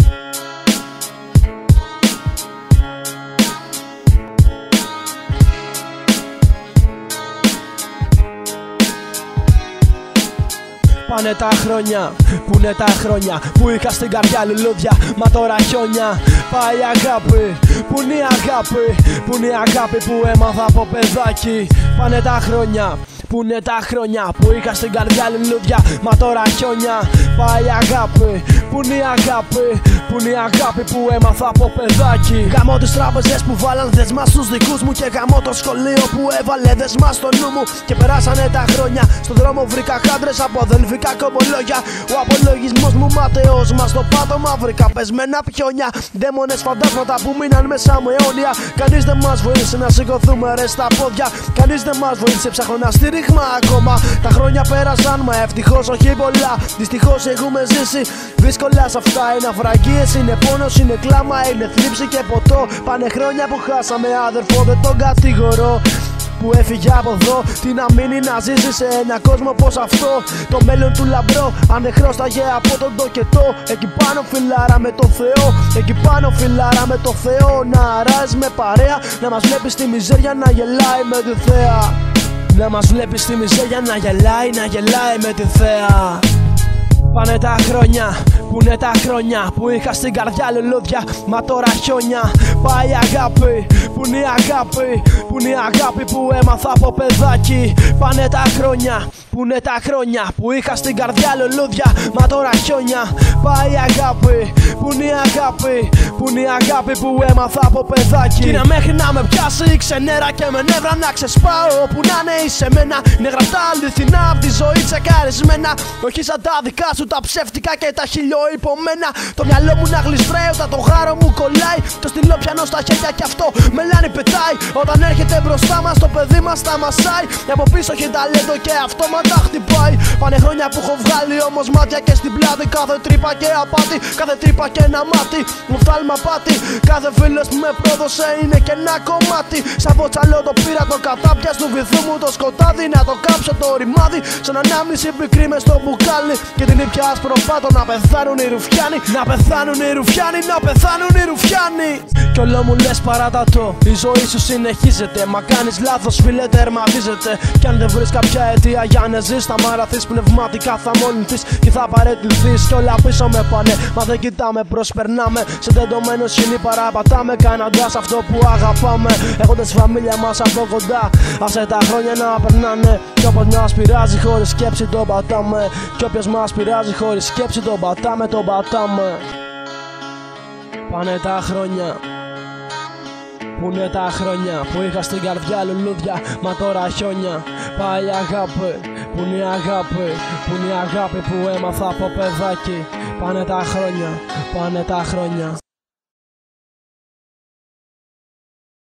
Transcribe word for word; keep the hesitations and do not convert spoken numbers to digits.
Πάνε τα χρόνια, που είναι τα χρόνια που είχα στην καρδιά λουλούδια, μα τώρα χιόνια. Πάει η αγάπη, που είναι η αγάπη, που είναι η αγάπη που έμαθα από παιδάκι. Πάνε τα χρόνια, που είναι τα χρόνια που είχα στην καρδιά λουλούδια, μα τώρα χιόνια. Πάει η αγάπη, που είναι η αγάπη, που είναι η αγάπη που έμαθα από παιδάκι. Γαμώ τις τράπεζες που βάλαν δεσμά στους δικούς μου, και γαμώ το σχολείο που έβαλε δεσμά στο νου μου. Και περάσανε τα χρόνια, στον δρόμο βρήκα χάντρες από αδελφικά κομπολόγια. Ο απολογισμός μου ματαιός, μα στο πάτωμα βρήκα πεσμένα πιόνια. Δαίμονες φαντάσματα που μείναν μέσα μου αιώνια. Κανείς δεν μας βοήθησε να σηκωθούμε ρε στα πόδια. Κανείς δεν μας βοήθησε, ψάχνω ένα στήριγμα ακόμα. Τα χρόνια πέρασαν, μα ευτυχώς όχι πολλά. Δυστυχώς έχουμε ζήσει δύσκολα σ' αυτά. Είναι αφραγίες, είναι πόνος, είναι κλάμα, είναι θλίψη και ποτό. Πάνε χρόνια που χάσαμε αδερφό, δεν τον κατηγορώ που έφυγε από εδώ. Τι να μείνει να ζήσει σε ένα κόσμο πως αυτό. Το μέλλον του λαμπρό, αν δεν χρώσταγε από τον τοκετό. Εκεί πάνω φιλάρα με το Θεό, εκεί πάνω φιλάρα με το Θεό. Να αράζει με παρέα, να μας βλέπει στη μιζέρια να γελάει με τη θέα. Να μας βλέπει στη μιζέρια να γελάει, να γελάει με τη θέα. Πάνε τα χρόνια, που είναι τα χρόνια που είχα στην καρδιά λουλούδια, μα τώρα χιόνια. Πάει η αγάπη, που είναι η αγάπη, που είναι η αγάπη που έμαθα από παιδάκι. Πάνε τα χρόνια, που είναι τα χρόνια που είχα στην καρδιά λουλούδια, μα τώρα χιόνια. Πάει η αγάπη, που είναι η αγάπη, που είναι η αγάπη που έμαθα από παιδάκι. Κι είναι μέχρι να με πιάσει ξενέρα και με νεύρα να ξεσπάω. Που να είναι είσαι μένα, είναι γραφτά αληθινά απ' τη ζωή τσεκαρισμένα. Όχι σαν τα δικά σου τα ψεύτικα και τα χιλιοϊπωμένα. Το μυαλό μου να γλιστράει όταν το γάρο μου κολλάει. Το στυλό πιανό στα χέρια κι αυτό μελάνι πετάει. Όταν έρχεται μπροστά μας το παιδί μας τα μασάει. Από πίσω έχει ταλέντο και αυτόματα χτυπάει. Πάνε χρόνια που έχω βγάλει όμως μάτια και στην πλάτη. Κάθε τρύπα και απάτη, κάθε τρύπα και ένα μάτι. Μου φθάλμα πάτη, κάθε φίλος που με πρόδωσε είναι και ένα κομμάτι. Σαν βοτσαλό το πήρα το κατάπια του βυθού μου το σκοτάδι. Να το κάψω το ρημάδι, σαν ανάμνηση πικρή μες στο μπουκάλι. Και την ήπια άσπροπάτο να πεθάνουν οι ρουφιάνοι. Να πεθάνουν οι ρουφιάνοι, να πεθάνουν οι ρουφιάνοι. Κι όλο μου λες παράτατο, η ζωή σου συνεχίζεται. Μα κάνεις λάθος φίλε, τερματίζεται. Κι αν δεν βρεις κάποια αιτία για να ζεις, θα μαραθείς πνευματικά, θα μολυνθείς και θα παραιτηθείς. Κι όλα πίσω με πάνε, μα δεν κοιτάμε, προσπερνάμε. Σε τεντωμένο σκηνή παραπατάμε, κάνοντας αυτό που αγαπάμε. Έχοντας φαμίλια μας από κοντά, άσε τα χρόνια να περνάνε. Κι όπως μας πειράζει χωρίς σκέψη το πατάμε. Κι όποιος μας πειράζει χωρίς σκέψη τον πατάμε, τον πατάμε. Πάνε τα χρόνια, που είναι τα χρόνια που είχα στην καρδιά λουλούδια, μα τώρα χιόνια. Πάει η αγάπη, που είναι η αγάπη, που είναι η αγάπη που έμαθα από παιδάκι. Πάνε τα χρόνια, πάνε τα χρόνια.